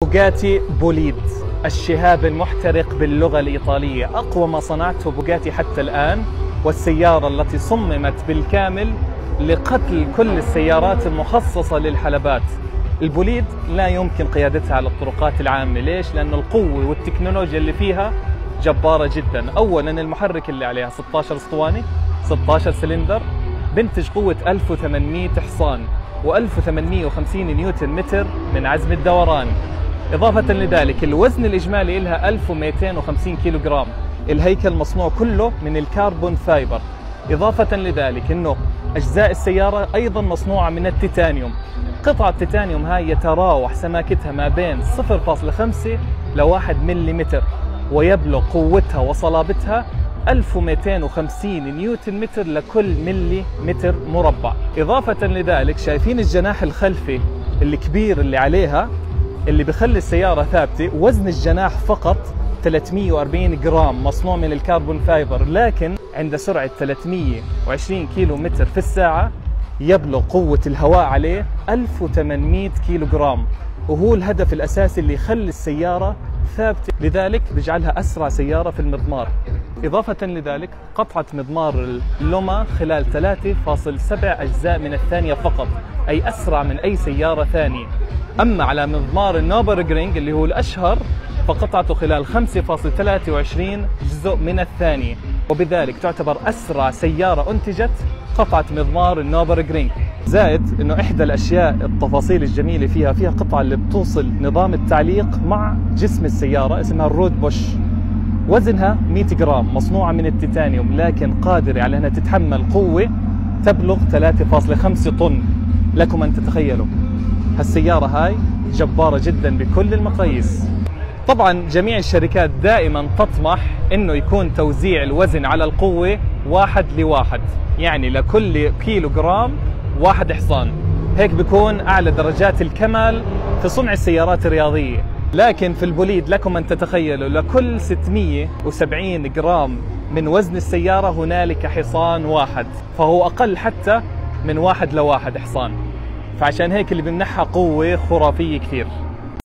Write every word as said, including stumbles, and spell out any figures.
بوغاتي بوليد، الشهاب المحترق باللغة الإيطالية، أقوى ما صنعته بوغاتي حتى الآن، والسيارة التي صممت بالكامل لقتل كل السيارات المخصصة للحلبات. البوليد لا يمكن قيادتها على الطرقات العامة، ليش؟ لأن القوة والتكنولوجيا اللي فيها جبارة جدا. أولا المحرك اللي عليها ستة عشر اسطوانة، ستة عشر سلندر، بنتج قوة ألف وثمانمئة حصان وألف وثمانمئة وخمسين نيوتن متر من عزم الدوران. إضافة لذلك الوزن الإجمالي لها ألف ومئتين وخمسين كيلو جرام. الهيكل مصنوع كله من الكربون فايبر. إضافة لذلك أنه أجزاء السيارة أيضا مصنوعة من التيتانيوم. قطعة التيتانيوم هاي يتراوح سماكتها ما بين صفر فاصلة خمسة ل واحد ملم، ويبلغ قوتها وصلابتها ألف ومئتين وخمسين نيوتن متر لكل ملي متر مربع. إضافة لذلك شايفين الجناح الخلفي الكبير اللي عليها اللي بخلي السيارة ثابتة، وزن الجناح فقط ثلاثمئة وأربعين جرام، مصنوع من الكربون فايبر، لكن عند سرعة ثلاثمئة وعشرين كيلو متر في الساعة يبلغ قوة الهواء عليه ألف وثمانمئة كيلو جرام، وهو الهدف الأساسي اللي يخلي السيارة ثابتة، لذلك بيجعلها أسرع سيارة في المضمار. إضافة لذلك قطعة مضمار اللوما خلال ثلاثة فاصلة سبعة أجزاء من الثانية فقط، أي أسرع من أي سيارة ثانية. أما على مضمار النوربورغرينغ اللي هو الأشهر فقطعته خلال خمسة فاصلة ثلاثة وعشرين جزء من الثانية، وبذلك تعتبر أسرع سيارة أنتجت قطعة مضمار النوربورغرينغ. زائد أنه إحدى الأشياء التفاصيل الجميلة فيها فيها قطعة اللي بتوصل نظام التعليق مع جسم السيارة اسمها الرود بوش، وزنها مئة جرام، مصنوعة من التيتانيوم، لكن قادرة على أنها تتحمل قوة تبلغ ثلاثة فاصلة خمسة طن. لكم أن تتخيلوا هالسيارة هاي جبارة جدا بكل المقاييس. طبعا جميع الشركات دائما تطمح انه يكون توزيع الوزن على القوة واحد لواحد، يعني لكل كيلو جرام واحد حصان، هيك بيكون اعلى درجات الكمال في صنع السيارات الرياضية. لكن في البوليد لكم ان تتخيلوا لكل ستمئة وسبعين جرام من وزن السيارة هنالك حصان واحد، فهو اقل حتى من واحد لواحد حصان، فعشان هيك اللي بيمنحها قوة خرافية كثير.